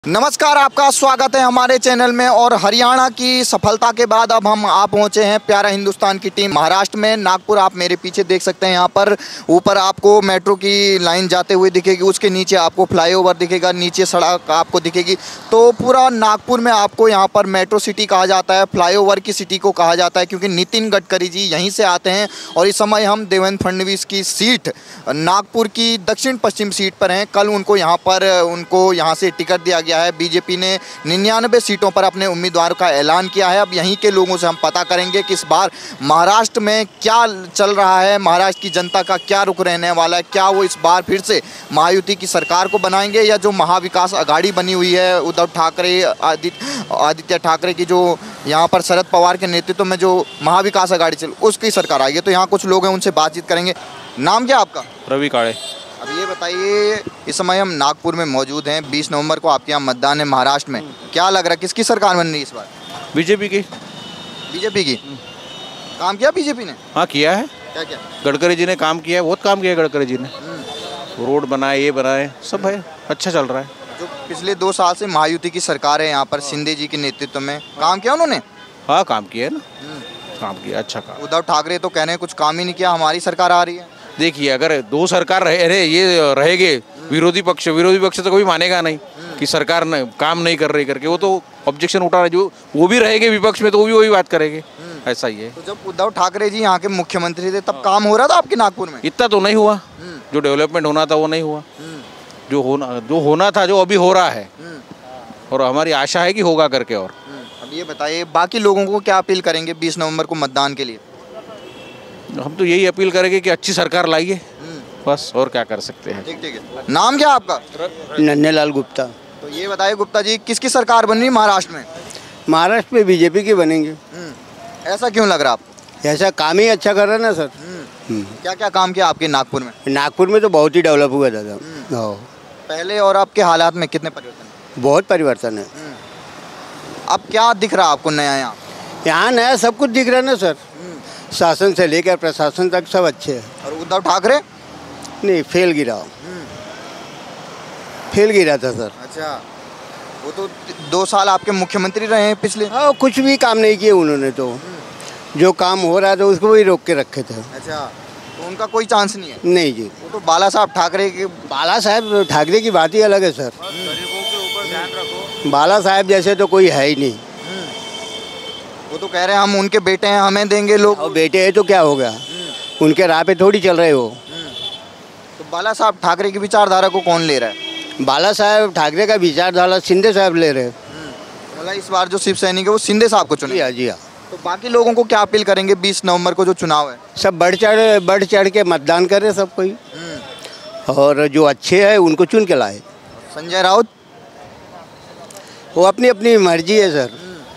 नमस्कार, आपका स्वागत है हमारे चैनल में। और हरियाणा की सफलता के बाद अब हम आ पहुंचे हैं प्यारा हिंदुस्तान की टीम महाराष्ट्र में नागपुर। आप मेरे पीछे देख सकते हैं, यहाँ पर ऊपर आपको मेट्रो की लाइन जाते हुए दिखेगी, उसके नीचे आपको फ्लाईओवर दिखेगा, नीचे सड़क आपको दिखेगी। तो पूरा नागपुर में आपको यहाँ पर मेट्रो सिटी कहा जाता है, फ्लाईओवर की सिटी को कहा जाता है, क्योंकि नितिन गडकरी जी यहीं से आते हैं। और इस समय हम देवेंद्र फडणवीस की सीट नागपुर की दक्षिण पश्चिम सीट पर हैं। कल उनको यहाँ से टिकट दिया गया है। बीजेपी ने 99 सीटों पर अपने उम्मीदवार का ऐलान किया है। अब यहीं के लोगों से हम पता करेंगे कि इस बार महाराष्ट्र में क्या चल रहा है, महाराष्ट्र की जनता का क्या रुख रहने वाला है। क्या वो इस बार फिर से महायुति की सरकार को बनाएंगे, या जो महाविकास आघाड़ी बनी हुई है उद्धव ठाकरे आदित्य ठाकरे की, जो यहाँ पर शरद पवार के नेतृत्व में जो महाविकास आघाड़ी चल उसकी सरकार आई है। तो यहाँ कुछ लोग हैं, उनसे बातचीत करेंगे। नाम क्या आपका? रवि काड़े। अब ये बताइए, इस समय हम नागपुर में मौजूद हैं, 20 नवंबर को आपके यहाँ मतदान है महाराष्ट्र में। क्या लग रहा है किसकी सरकार बन रही है इस बार? बीजेपी की। बीजेपी की। काम किया बीजेपी ने? हाँ किया है। क्या क्या? गडकरी जी ने काम किया है, बहुत काम किया है गडकरी जी ने। रोड बनाए, ये बनाए, सब है, अच्छा चल रहा है। जो पिछले 2 साल से महायुति की सरकार है यहाँ पर शिंदे जी के नेतृत्व में, काम किया उन्होंने? हाँ काम किया है ना, काम किया, अच्छा काम। उद्धव ठाकरे तो कह रहे हैं कुछ काम ही नहीं किया, हमारी सरकार आ रही है। देखिए, अगर 2 सरकार ये रहेगे, विरोधी पक्ष तो कभी मानेगा नहीं कि सरकार ने काम नहीं कर रही करके। वो तो ऑब्जेक्शन उठा रहे, जो वो भी रहेंगे विपक्ष में तो वो भी वही बात करेंगे। ऐसा ही है। तो जब उद्धव ठाकरे जी यहाँ के मुख्यमंत्री थे तब काम हो रहा था आपके नागपुर में? इतना तो नहीं हुआ, जो डेवलपमेंट होना था वो नहीं हुआ। जो होना था, जो अभी हो रहा है, और हमारी आशा है कि होगा करके। और अब ये बताइए, बाकी लोगों को क्या अपील करेंगे 20 नवंबर को मतदान के लिए? हम तो यही अपील करेंगे कि अच्छी सरकार लाइए, बस, और क्या कर सकते हैं। ठीक है। नाम क्या आपका? नन्हेलाल गुप्ता। तो ये बताइए गुप्ता जी, किसकी सरकार बन रही है महाराष्ट्र में? महाराष्ट्र में बीजेपी की बनेंगे। ऐसा क्यों लग रहा है आपको? ऐसा काम ही अच्छा कर रहा है ना सर। क्या क्या काम किया आपके नागपुर में? नागपुर में तो बहुत ही डेवलप हुआ दादा। पहले और अब के हालात में कितने परिवर्तन? बहुत परिवर्तन है। अब क्या दिख रहा है आपको नया यहाँ? यहाँ नया सब कुछ दिख रहा है ना सर। शासन से लेकर प्रशासन तक सब अच्छे है। और उद्धव ठाकरे? नहीं, फेल गिरा था सर। अच्छा, वो तो 2 साल आपके मुख्यमंत्री रहे हैं पिछले। हाँ, कुछ भी काम नहीं किए उन्होंने तो। जो काम हो रहा था उसको वही रोक के रखे थे। अच्छा, तो उनका कोई चांस नहीं है? नहीं जी, वो तो बाला साहब ठाकरे के। बाला साहब ठाकरे की बात ही अलग है सर। गरीबों के ऊपर ध्यान रखो। बाला साहब जैसे तो कोई है ही नहीं। वो तो कह रहे हैं हम उनके बेटे हैं, हमें देंगे लोग। और बेटे है तो क्या हो गया, उनके राह पे थोड़ी चल रहे हो। तो बाला साहब ठाकरे की विचारधारा को कौन ले रहा है? बाला साहब ठाकरे का विचारधारा शिंदे साहब ले रहे हैं। मतलब इस बार जो शिव सैनिक है वो शिंदे साहब को चुने। जी हाँ। तो बाकी लोगों को क्या अपील करेंगे 20 नवंबर को जो चुनाव है? सब बढ़ चढ़ के मतदान कर रहे सब कोई, और जो अच्छे हैं उनको चुन के लाए। संजय राउत? वो अपनी अपनी मर्जी है सर।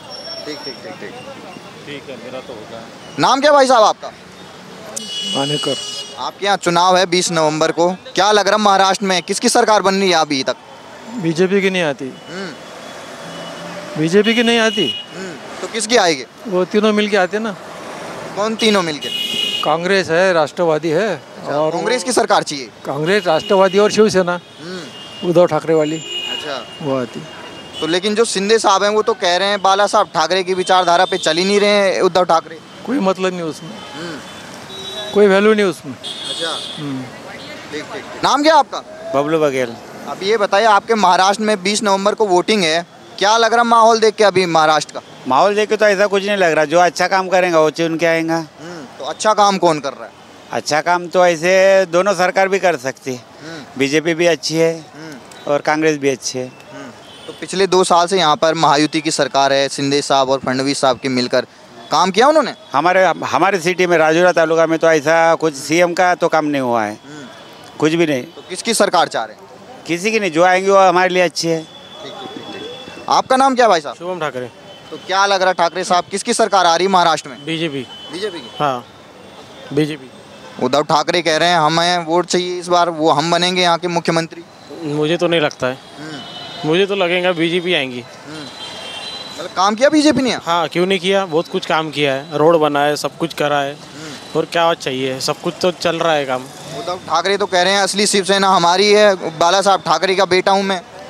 ठीक है, मेरा तो होगा। नाम क्या भाई साहब आपका? मानेकर। आपके यहाँ चुनाव है 20 नवंबर को, क्या लग रहा है महाराष्ट्र में किसकी सरकार बन रही है अभी तक? बीजेपी की नहीं आती। बीजेपी की नहीं आती तो किसकी आएगी? वो तीनों मिलके आते ना। कौन तीनों मिलके? कांग्रेस है, राष्ट्रवादी है, और कांग्रेस की सरकार चाहिए? कांग्रेस, राष्ट्रवादी और शिवसेना उद्धव ठाकरे वाली, अच्छा, वो आती। तो लेकिन जो शिंदे साहब हैं वो तो कह रहे हैं बाला साहब ठाकरे की विचारधारा पे चल ही नहीं रहे हैं उद्धव ठाकरे। कोई मतलब नहीं उसमें, कोई वैल्यू नहीं उसमें। अच्छा, ठीक। नाम क्या आपका? बबलू बघेल। अब ये बताइए, आपके महाराष्ट्र में 20 नवंबर को वोटिंग है, क्या लग रहा माहौल देख के अभी महाराष्ट्र का? माहौल देख के तो ऐसा कुछ नहीं लग रहा, जो अच्छा काम करेंगे वो चुन के आएगा। तो अच्छा काम कौन कर रहा है? अच्छा काम तो ऐसे दोनों सरकार भी कर सकती है। बीजेपी भी अच्छी है और कांग्रेस भी अच्छी है। तो पिछले 2 साल से यहाँ पर महायुति की सरकार है, शिंदे साहब और फडणवीस साहब की मिलकर काम किया उन्होंने? हमारे सिटी में राजौरा तालुका में तो ऐसा कुछ सीएम का तो काम नहीं हुआ है, कुछ भी नहीं। तो किसकी सरकार चाह रहे हैं? किसी की नहीं, जो आएंगे वो हमारे लिए अच्छी है। आपका नाम क्या भाई साहब? शुभम ठाकरे। तो क्या लग रहा ठाकरे साहब किसकी सरकार आ रही है महाराष्ट्र में? बीजेपी। बीजेपी की? हाँ, बीजेपी। उद्धव ठाकरे कह रहे हैं हमें वोट चाहिए इस बार, वो हम बनेंगे यहाँ के मुख्यमंत्री। मुझे तो नहीं लगता है, मुझे तो लगेगा बीजेपी आएंगी। मतलब काम किया बीजेपी ने? हाँ, क्यों नहीं किया, बहुत कुछ काम किया है, रोड बनाए, सब कुछ करा है, और क्या चाहिए, सब कुछ तो चल रहा है काम। उद्धव ठाकरे तो कह रहे हैं असली शिवसेना हमारी है, बाला साहब ठाकरे का बेटा हूँ मैं।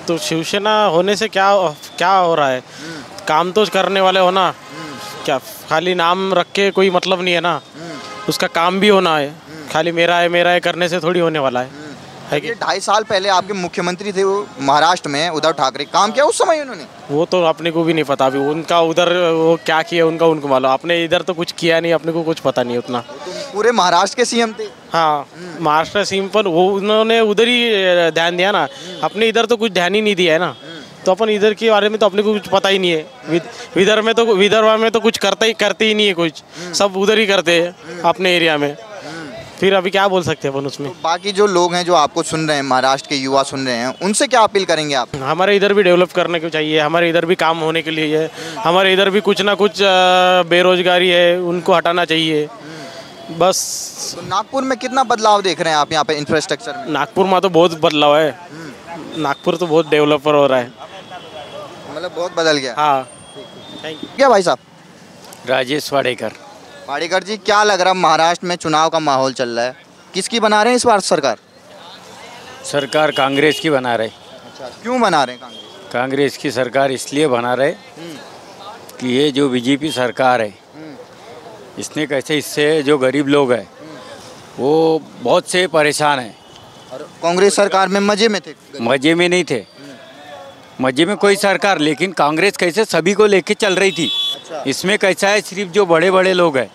तो शिवसेना होने से क्या क्या हो रहा है? काम तो करने वाले हो ना, क्या खाली नाम रख के कोई मतलब नहीं है ना, उसका काम भी होना है। खाली मेरा है करने से थोड़ी होने वाला है कि? 2.5 साल पहले आपके मुख्यमंत्री थे वो महाराष्ट्र में, उद्धव ठाकरे, काम किया उस समय उन्होंने? वो तो अपने को भी नहीं पता अभी उनका उधर वो क्या किया उनको मालूम। अपने इधर तो कुछ किया नहीं, अपने को कुछ पता नहीं उतना। तो पूरे महाराष्ट्र के सीएम थे। हाँ, महाराष्ट्र सीम पर वो उन्होंने उधर ही ध्यान दिया ना, अपने इधर तो कुछ ध्यान ही नहीं दिया है ना। तो अपन इधर के बारे में तो अपने को कुछ पता ही नहीं है। विदर्भ में तो कुछ करते ही नहीं है कुछ, सब उधर ही करते हैं अपने एरिया में। फिर अभी क्या बोल सकते हैं अपन उसमें? तो बाकी जो लोग हैं जो आपको सुन रहे हैं, महाराष्ट्र के युवा सुन रहे हैं, उनसे क्या अपील करेंगे आप? हमारे इधर भी डेवलप करने को चाहिए, हमारे इधर भी काम होने के लिए है, हमारे इधर भी कुछ ना कुछ बेरोजगारी है, उनको हटाना चाहिए बस। तो नागपुर में कितना बदलाव देख रहे हैं आप यहाँ पे इंफ्रास्ट्रक्चर में? नागपुर में तो बहुत बदलाव है, नागपुर तो बहुत डेवलपर हो रहा है, मतलब बहुत बदल गया। हाँ। Thank you. क्या भाई साहब? राजेश वाडेकर। वाडेकर जी, क्या लग रहा है महाराष्ट्र में चुनाव का माहौल चल रहा है, किसकी बना रहे हैं इस बार सरकार? सरकार कांग्रेस की बना रहे। अच्छा, क्यों बना रहे हैं कांग्रेस? कांग्रेस की सरकार इसलिए बना रहे कि ये जो बीजेपी सरकार है इसने कैसे, इससे जो गरीब लोग हैं वो बहुत से परेशान हैं। और कांग्रेस सरकार में मजे में थे? मजे में नहीं थे, मजे में कोई सरकार, लेकिन कांग्रेस कैसे सभी को लेके चल रही थी। इसमें कैसा है, सिर्फ जो बड़े बड़े लोग हैं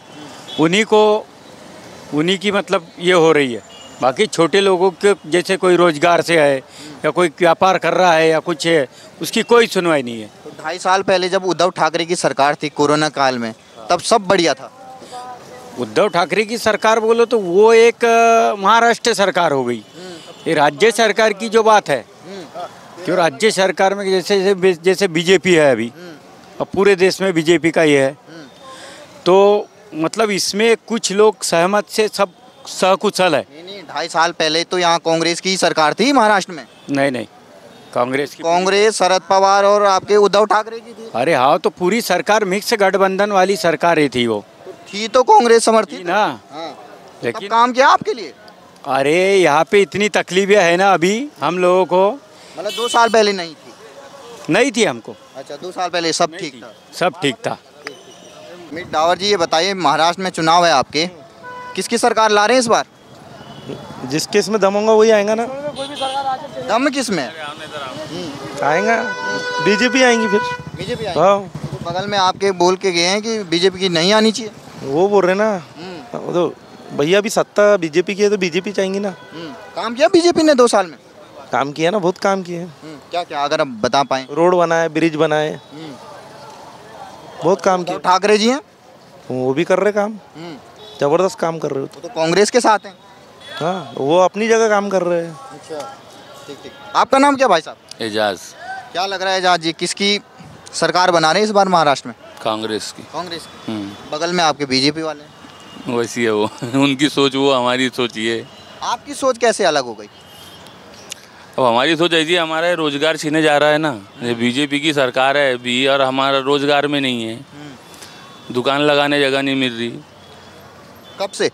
उन्हीं की मतलब ये हो रही है। बाकी छोटे लोगों के जैसे कोई रोजगार से है या कोई व्यापार कर रहा है या कुछ है, उसकी कोई सुनवाई नहीं है। तो 2.5 साल पहले जब उद्धव ठाकरे की सरकार थी कोरोना काल में, तब सब बढ़िया था। उद्धव ठाकरे की सरकार बोलो तो वो एक महाराष्ट्र सरकार हो गई। ये राज्य सरकार की जो बात है, जो राज्य सरकार में जैसे बीजेपी है अभी, अब पूरे देश में बीजेपी का ही है, तो मतलब इसमें कुछ लोग सहमत से सब सहकुशल है। नहीं, 2.5 साल पहले तो यहाँ कांग्रेस की सरकार थी महाराष्ट्र में। नहीं, कांग्रेस शरद पवार और आपके उद्धव ठाकरे की थी। अरे हाँ, तो पूरी सरकार मिक्स गठबंधन वाली सरकार ही थी वो। थी तो कांग्रेस समर्थित ना। हाँ। लेकिन काम किया आपके लिए? अरे यहाँ पे इतनी तकलीफें है ना अभी हम लोगों को। मतलब 2 साल पहले नहीं थी हमको। अच्छा, 2 साल पहले सब ठीक था? सब ठीक था। अमित डावर जी, ये बताइए, महाराष्ट्र में चुनाव है आपके, किसकी सरकार ला रहे हैं इस बार? जिसके इसमें दम होगा वही आएगा ना। दम किस में आएगा? बीजेपी आएंगी फिर। बीजेपी हाँ, तो बगल में आपके बोल के गए हैं कि बीजेपी की नहीं आनी चाहिए। वो बोल रहे ना, वो तो भैया अभी सत्ता बीजेपी की है तो बीजेपी चाहेंगी ना। काम किया बीजेपी ने 2 साल में? काम किया ना, बहुत काम किए। क्या क्या, अगर आप बता पाएं? रोड बनाए, ब्रिज बनाए, बहुत काम किया। ठाकरे जी हैं, वो भी कर रहे काम, जबरदस्त काम कर रहे हो। तो कांग्रेस के साथ हैं। हाँ, वो अपनी जगह काम कर रहे हैं। अच्छा, ठीक। आपका नाम क्या भाई साहब? एजाज। क्या लग रहा है एजाज जी, किसकी सरकार बना रहे हैं इस बार महाराष्ट्र में? कांग्रेस की। कांग्रेस की। बगल में आपके बीजेपी वाले। वैसी है वो उनकी सोच, वो हमारी सोच ये। आपकी सोच कैसे अलग हो गई? अब हमारी सोच ऐसी है, हमारा रोजगार छीने जा रहा है ना, ये बीजेपी की सरकार है भी, और हमारा रोजगार में नहीं है, दुकान लगाने जगह नहीं मिल रही। कब से?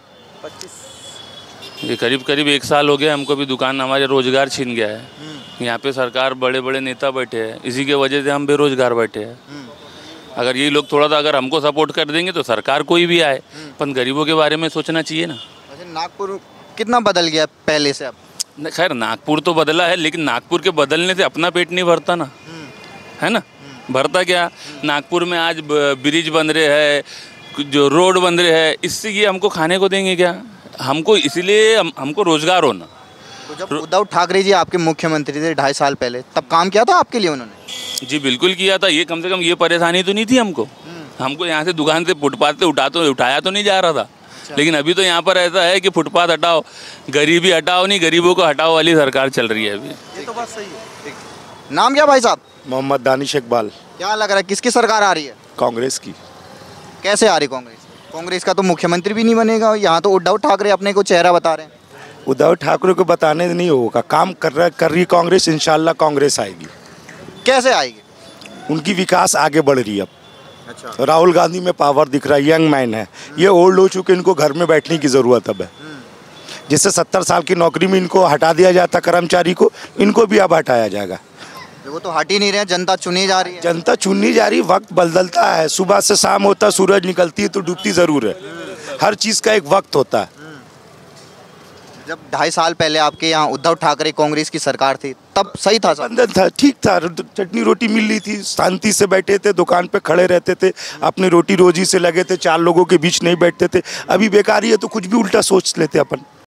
ये करीब 1 साल हो गया हमको भी, दुकान हमारे रोजगार छीन गया है। यहाँ पे सरकार बड़े बड़े नेता बैठे हैं, इसी के वजह से हम बेरोजगार बैठे हैं। अगर ये लोग थोड़ा सा अगर हमको सपोर्ट कर देंगे तो सरकार कोई भी आए, पर गरीबों के बारे में सोचना चाहिए ना। नागपुर कितना बदल गया पहले से अब? खैर नागपुर तो बदला है, लेकिन नागपुर के बदलने से अपना पेट नहीं भरता ना, है ना। भरता क्या, नागपुर में आज ब्रिज बन रहे हैं, जो रोड बन रहे हैं, इससे ये हमको खाने को देंगे क्या? हमको इसलिए हमको रोजगार होना। तो जब उद्धव ठाकरे जी आपके मुख्यमंत्री थे 2.5 साल पहले, तब काम किया था आपके लिए उन्होंने? जी बिल्कुल किया था। ये कम से कम ये परेशानी तो नहीं थी हमको। हमको यहाँ से दुकान से फुटपाथ से उठाया तो नहीं जा रहा था। लेकिन अभी तो यहाँ पर ऐसा है कि फुटपाथ हटाओ, गरीबी हटाओ, नहीं गरीबों को हटाओ वाली सरकार चल रही है अभी। ये तो बात सही है। नाम क्या भाई साहब? मोहम्मद दानिश इकबाल। क्या लग रहा है किसकी सरकार आ रही है? कांग्रेस की। कैसे आ रही कांग्रेस? कांग्रेस का तो मुख्यमंत्री भी नहीं बनेगा, यहाँ तो उद्धव ठाकरे अपने को चेहरा बता रहे हैं। उद्धव ठाकरे को बताने नहीं होगा, काम कर रही कांग्रेस, इंशाल्लाह कांग्रेस आएगी। कैसे आएगी? उनकी विकास आगे बढ़ रही है अब। अच्छा। राहुल गांधी में पावर दिख रहा है, यंग मैन है, ये ओल्ड हो चुके, इनको घर में बैठने की ज़रूरत अब है। जिससे 70 साल की नौकरी में इनको हटा दिया जाता कर्मचारी को, इनको भी अब हटाया जाएगा। वो तो हट ही नहीं रहे, जनता चुनी जा रही है। जनता चुननी जा रही, वक्त बदलता है, सुबह से शाम होता, सूरज निकलती है तो डूबती जरूर है। हर चीज का एक वक्त होता है। जब 2.5 साल पहले आपके यहाँ उद्धव ठाकरे कांग्रेस की सरकार थी तब सही था सब? बंधन था, ठीक था, चटनी रोटी मिल रही थी, शांति से बैठे थे, दुकान पे खड़े रहते थे, अपने रोटी रोजी से लगे थे, 4 लोगों के बीच नहीं बैठते थे। अभी बेकारी है तो कुछ भी उल्टा सोच लेते अपन।